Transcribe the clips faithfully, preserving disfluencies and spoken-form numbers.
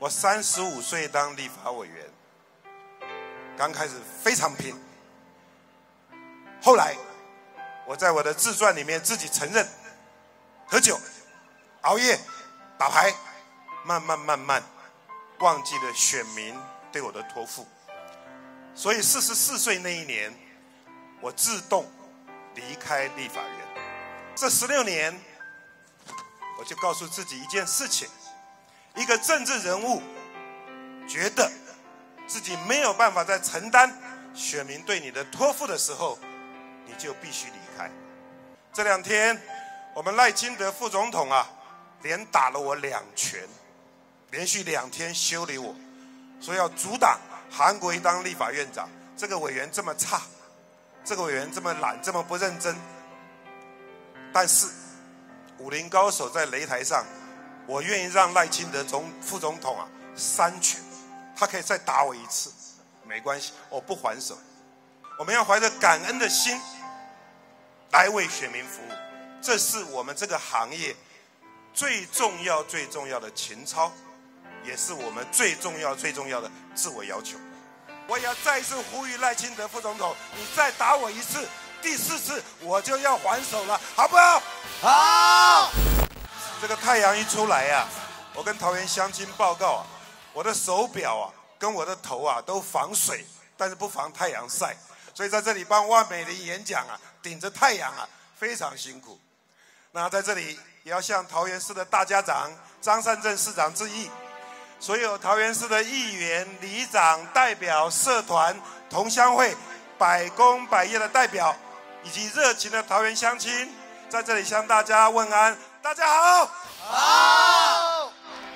我三十五岁当立法委员，刚开始非常拼，后来我在我的自传里面自己承认，喝酒、熬夜、打牌，慢慢慢慢忘记了选民对我的托付，所以四十四岁那一年，我自动离开立法院。这十六年，我就告诉自己一件事情：一个政治人物觉得自己没有办法再承担选民对你的托付的时候，你就必须离开。这两天，我们赖清德副总统啊，连打了我两拳，连续两天修理我，说要阻挡韩国瑜当立法院长。这个委员这么差，这个委员这么懒，这么不认真。但是武林高手在擂台上，我愿意让赖清德总副总统啊三拳，他可以再打我一次，没关系，我不还手。我们要怀着感恩的心来为选民服务，这是我们这个行业最重要最重要的情操，也是我们最重要最重要的自我要求。我也要再次呼吁赖清德副总统，你再打我一次，第四次我就要还手了，好不好？ 好。 这个太阳一出来啊，我跟桃园乡亲报告啊，我的手表啊跟我的头啊都防水，但是不防太阳晒，所以在这里帮万美玲演讲啊，顶着太阳啊，非常辛苦。那在这里也要向桃园市的大家长张善政市长致意，所有桃园市的议员、里长、代表、社团、同乡会、百工百业的代表，以及热情的桃园乡亲，在这里向大家问安，大家好。 好。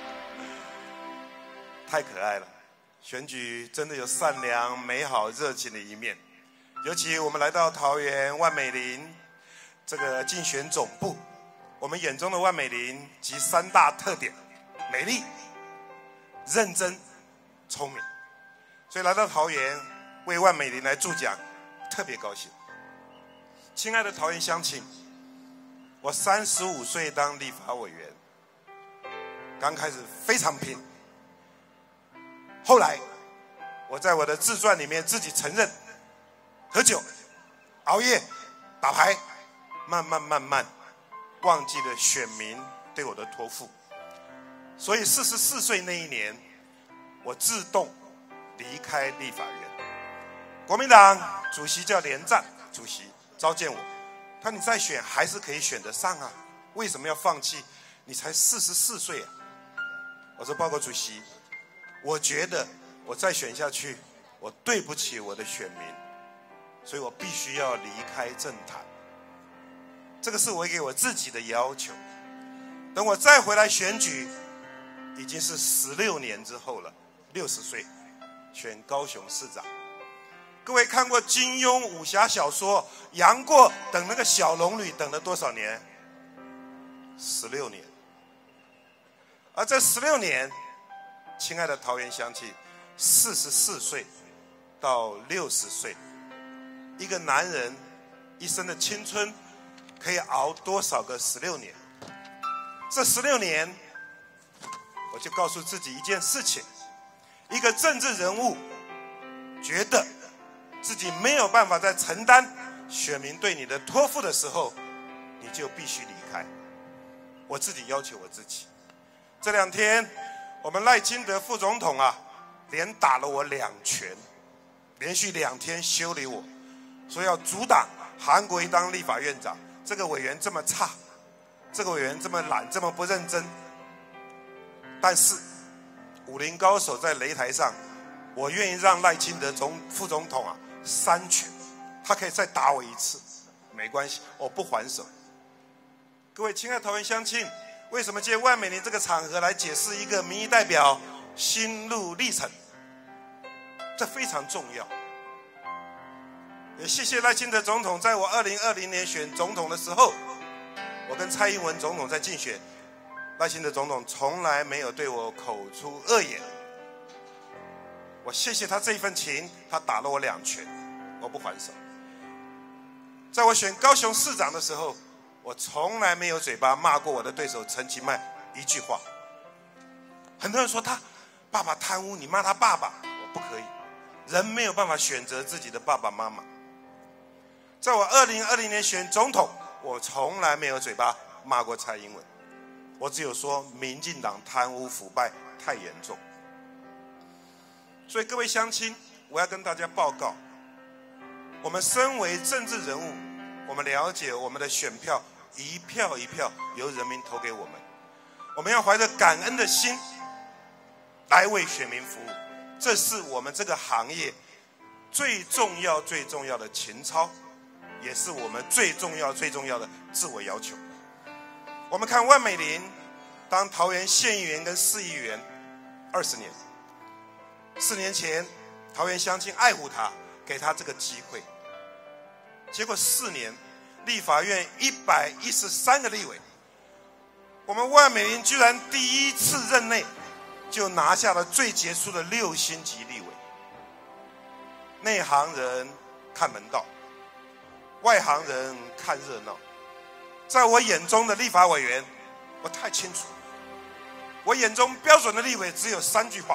太可爱了，选举真的有善良、美好、热情的一面。尤其我们来到桃园万美玲这个竞选总部，我们眼中的万美玲集三大特点：美丽、认真、聪明。所以来到桃园为万美玲来助讲，特别高兴。亲爱的桃园乡亲，我三十五岁当立法委员，刚开始非常拼，后来我在我的自传里面自己承认，喝酒、熬夜、打牌，慢慢慢慢忘记了选民对我的托付，所以四十四岁那一年，我自动离开立法院。国民党主席叫连战主席召见我，他说你再选还是可以选得上啊，为什么要放弃？你才四十四岁啊！我说报告主席，我觉得我再选下去，我对不起我的选民，所以我必须要离开政坛。这个是我给我自己的要求。等我再回来选举，已经是十六年之后了，六十岁选高雄市长。各位看过金庸武侠小说，杨过等那个小龙女等了多少年？十六年。而这十六年，亲爱的桃园乡亲，四十四岁到六十岁，一个男人一生的青春可以熬多少个十六年？这十六年，我就告诉自己一件事情：一个政治人物觉得自己没有办法再承担选民对你的托付的时候，你就必须离开。我自己要求我自己。这两天，我们赖清德副总统啊，连打了我两拳，连续两天修理我，说要阻挡韩国瑜当立法院长。这个委员这么差，这个委员这么懒，这么不认真。但是武林高手在擂台上，我愿意让赖清德总副总统啊三拳，他可以再打我一次，没关系，我不还手。各位亲爱的桃园乡亲，为什么借万美玲这个场合来解释一个民意代表心路历程？这非常重要。也谢谢赖清德总统，在我二零二零年选总统的时候，我跟蔡英文总统在竞选，赖清德总统从来没有对我口出恶言。我谢谢他这一份情，他打了我两拳，我不还手。在我选高雄市长的时候，我从来没有嘴巴骂过我的对手陈其迈一句话。很多人说他爸爸贪污，你骂他爸爸，不可以。人没有办法选择自己的爸爸妈妈。在我二零二零年选总统，我从来没有嘴巴骂过蔡英文，我只有说民进党贪污腐败太严重。所以各位乡亲，我要跟大家报告，我们身为政治人物，我们了解我们的选票一票一票由人民投给我们，我们要怀着感恩的心来为选民服务，这是我们这个行业最重要最重要的情操，也是我们最重要最重要的自我要求。我们看万美玲当桃园县议员跟市议员二十年，四年前桃园乡亲爱护她，给她这个机会，结果四年立法院一百一十三个立委，我们万美玲居然第一次任内就拿下了最杰出的六星级立委。内行人看门道，外行人看热闹。在我眼中的立法委员，我太清楚，我眼中标准的立委只有三句话：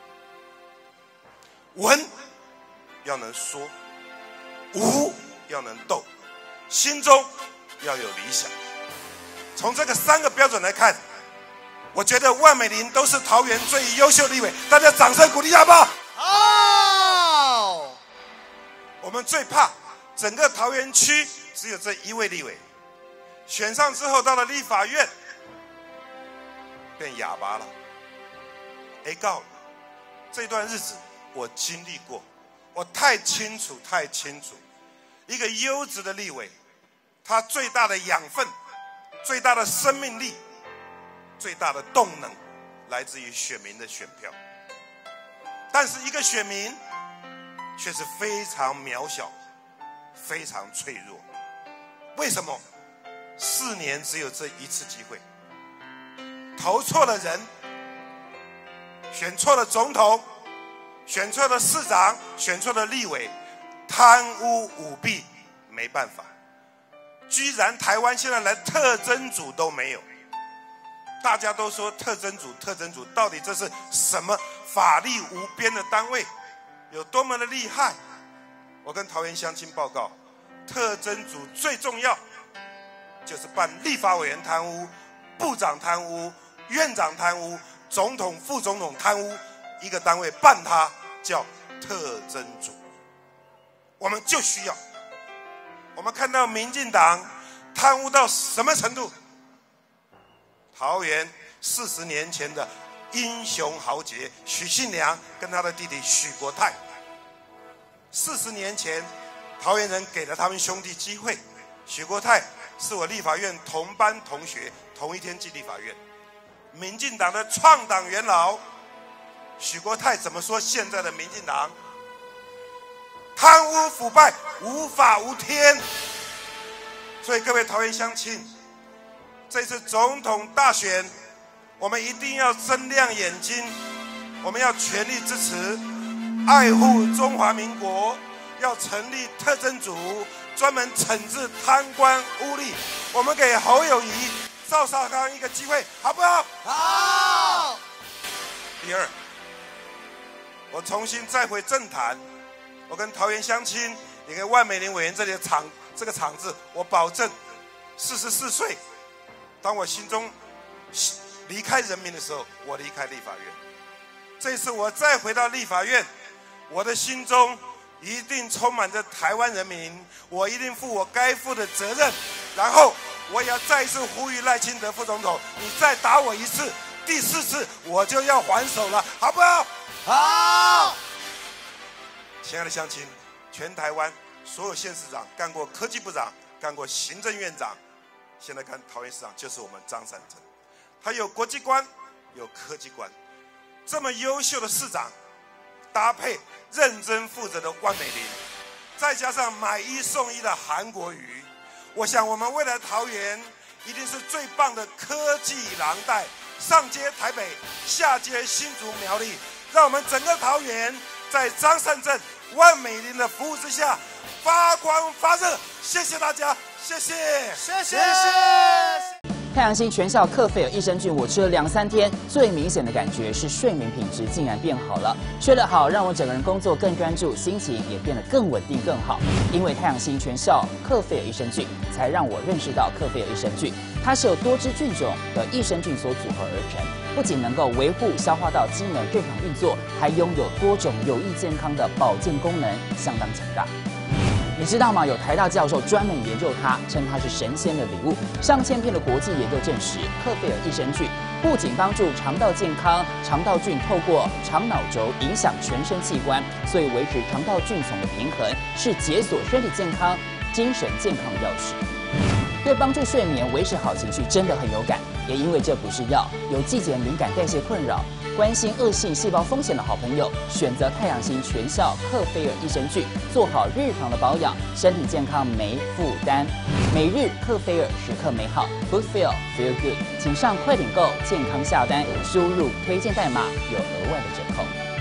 文要能说，武要能斗，心中要有理想。从这个三个标准来看，我觉得万美玲都是桃园最优秀立委，大家掌声鼓励好不好？ 好。 我们最怕整个桃园区只有这一位立委，选上之后到了立法院变哑巴了，被告了。这段日子我经历过，我太清楚太清楚，一个优质的立委，他最大的养分、最大的生命力、最大的动能来自于选民的选票，但是一个选民却是非常渺小、非常脆弱。为什么？四年只有这一次机会，投错了人，选错了总统，选错了市长，选错了立委，贪污舞弊，没办法。居然台湾现在连特侦组都没有。大家都说特侦组特侦组，到底这是什么法力无边的单位，有多么的厉害？我跟桃园乡亲报告，特侦组最重要就是办立法委员贪污、部长贪污、院长贪污、总统副总统贪污，一个单位办它叫特侦组。我们就需要，我们看到民进党贪污到什么程度？桃园四十年前的英雄豪杰许信良跟他的弟弟许国泰，四十年前桃园人给了他们兄弟机会。许国泰是我立法院同班同学，同一天进立法院。民进党的创党元老许国泰怎么说现在的民进党？贪污腐败，无法无天。所以各位桃园乡亲，这次总统大选，我们一定要睁亮眼睛，我们要全力支持，爱护中华民国，要成立特侦组，专门惩治贪官污吏。我们给侯友宜、赵少康一个机会，好不好？ 好。 第二，我重新再回政坛，我跟桃园乡亲，也跟万美玲委员这里的场这个场子，我保证，四十四岁。当我心中离开人民的时候，我离开立法院。这次我再回到立法院，我的心中一定充满着台湾人民，我一定负我该负的责任。然后我也要再一次呼吁赖清德副总统，你再打我一次，第四次我就要还手了，好不好？ 好。 亲爱的乡亲，全台湾所有县市长干过科技部长，干过行政院长，现在看桃园市长就是我们张善政，他有国际观，有科技观，这么优秀的市长，搭配认真负责的万美玲，再加上买一送一的韩国瑜，我想我们未来桃园一定是最棒的科技廊带，上接台北，下接新竹苗栗，让我们整个桃园在张善政、万美玲的服务之下发光发热。谢谢大家，谢谢， 谢谢。 太阳星全效克菲尔益生菌，我吃了两三天，最明显的感觉是睡眠品质竟然变好了。睡得好，让我整个人工作更专注，心情也变得更稳定更好。因为太阳星全效克菲尔益生菌，才让我认识到克菲尔益生菌，它是由多支菌种的益生菌所组合而成，不仅能够维护消化道机能正常运作，还拥有多种有益健康的保健功能，相当强大。 你知道吗？有台大教授专门研究它，称它是神仙的礼物。上千篇的国际研究证实，克菲尔益生菌不仅帮助肠道健康，肠道菌透过肠脑轴影响全身器官，所以维持肠道菌丛的平衡是解锁身体健康、精神健康的钥匙。对帮助睡眠、维持好情绪真的很有感。也因为这不是药，有季节敏感、代谢困扰。 关心恶性细胞风险的好朋友，选择太阳星全效克菲尔益生菌，做好日常的保养，身体健康没负担。每日克菲尔，时刻美好 ，Good Feel Feel Good， 请上快点购健康下单，输入推荐代码有额外的折扣。